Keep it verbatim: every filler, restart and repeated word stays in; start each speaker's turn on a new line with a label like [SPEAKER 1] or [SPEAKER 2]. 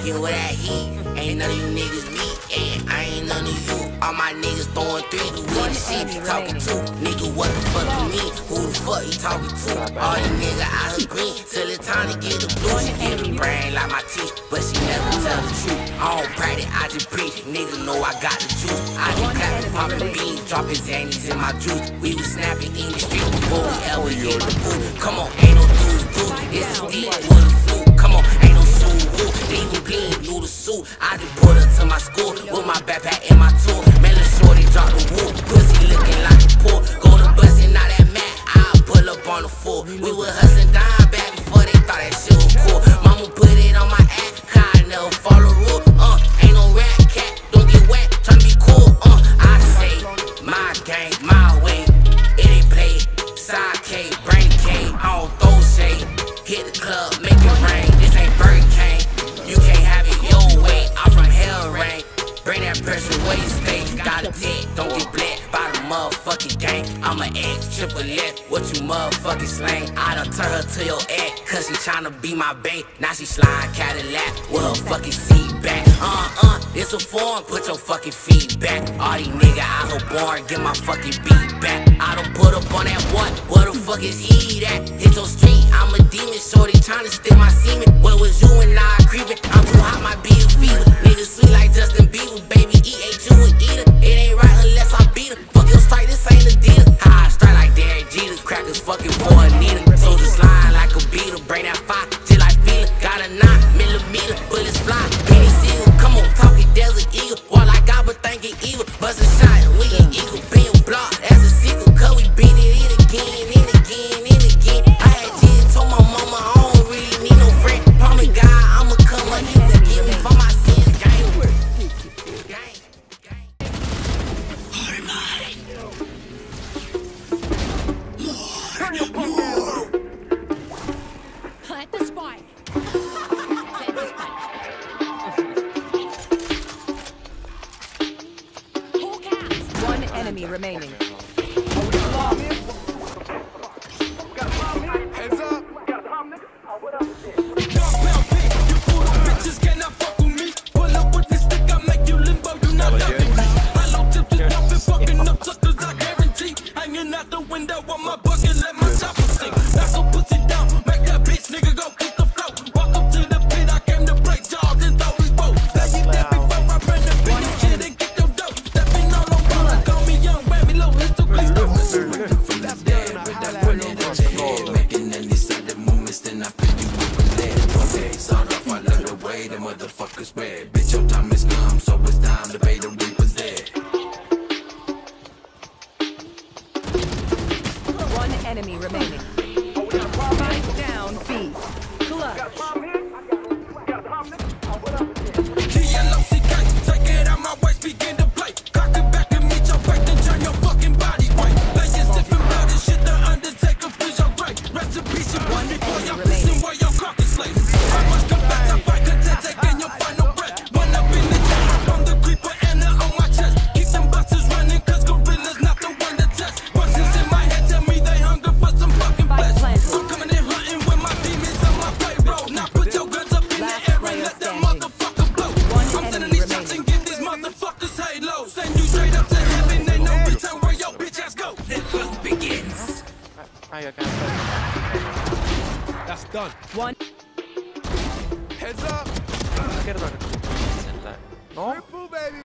[SPEAKER 1] rockin' with that heat. Ain't none of you niggas me, and I ain't none of you. All my niggas throwing threes, we with shit talking to. Nigga, what the fuck you mean? Who the fuck you talking to? All these niggas out here green, till it's time to get the blue. She give me brain like my teeth, but she never tell the truth. I don't practice, I just preach. Niggas know I got the juice. I just clapping, popping beans, dropping zannies in my juice. We was snapping in the street before we ever hit the booth. Come on, ain't no dudes, dude. It's a steep with a fluke. Come on, ain't no suit, woo. Even being new to suit. I just put her to my school with my backpack and my tool. Man, let's shorty drop the wool. Pussy looking like a pool. Go to bustin', not that mat. I'll pull up on the floor. We were hustling down back before they thought that shit was cool. Mama put it on my ass, cause I never follow rule. Uh, ain't no rat cat, don't get wet, tryna be cool. Uh, I say, my game, my way. It ain't play, side K, brain K. I don't throw shade. Hit the club, make it rain. This ain't Burger King. You can't have it your way. I'm from hell rain. Bring that pressure where you stay. Got a dick, don't get bled by the motherfucking gang. I'm an ex, triple F, what you motherfucking slang. I done turn her to your ex, cause she tryna be my bae. Now she sliding Cadillac with her fucking seat back. Uh-uh, this a form, put your fucking feet back. All these niggas out here born, get my fucking beat back. I done put up on that one, where the fuck is he at? Hit your street, I'm a demon, shorty tryna steal my semen. Where was you and I creeping? I'm too hot, my be a fever. Niggas sweet like Justin Bieber, baby, E H you and eat her. It ain't right unless I beat her. Fuck your strike, this ain't a deal. Ha, I strike like Derek Jeter, crackers fucking for Anita. Soldier slime like a beater, bring that fire, just like feeler. Got a nine millimeter, bullets fly, penny seal. Come on, talking desert eagle, while I got but thinking evil. Bust a shot, we an eagle, be a block, that's a sequel. Cause we beat it in again, in again, in again. I had just told my mama I don't really need no friend. Promise God, I'ma come up, he forgive me for my sins. Gang, gang, gang. All mine. More, more.
[SPEAKER 2] Plant the spike. Plant the spike. Hawk out.
[SPEAKER 3] One enemy remaining.
[SPEAKER 4] Heads up.
[SPEAKER 5] Motherfuckers red. Bitch, your time is come, so it's time to pay the reapers dead.
[SPEAKER 3] One enemy remaining. Spike down B. Clutch.
[SPEAKER 5] T L O C K, take it out my waist, begin to play. Cock it back and meet your fate, then turn your fucking body weight. Laying stiff and bloody shit, the Undertaker, please your grave. Rest in peace, your pussy boy, your pissing while your cock is slaves. I must confess, I fight content, taking your final breath. One up in the jet, on the creeper and the on my chest. Keep them busters running, cause gorilla's not the one to test. Voices in my head tell me they hunger for some fucking flesh. I'm coming in hunting with my demons on my payroll. Now put your guns up in the air and let that motherfucker blow. I'm sending these shots and give these motherfuckers halos. Send you straight up to heaven, ain't no return where your bitch ass go.
[SPEAKER 1] The hunt begins.
[SPEAKER 4] That's done.
[SPEAKER 3] One.
[SPEAKER 4] Heads up.
[SPEAKER 6] No.